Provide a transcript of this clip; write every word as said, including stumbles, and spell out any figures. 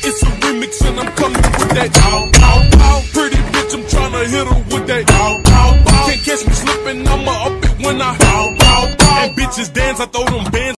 It's a remix and I'm coming with that. Pow, pow, pow. Pretty bitch, I'm tryna hit her with that. Pow, pow, pow. Can't catch me slipping, I'ma up it when I. Pow, pow, pow. And bitches dance, I throw them bands.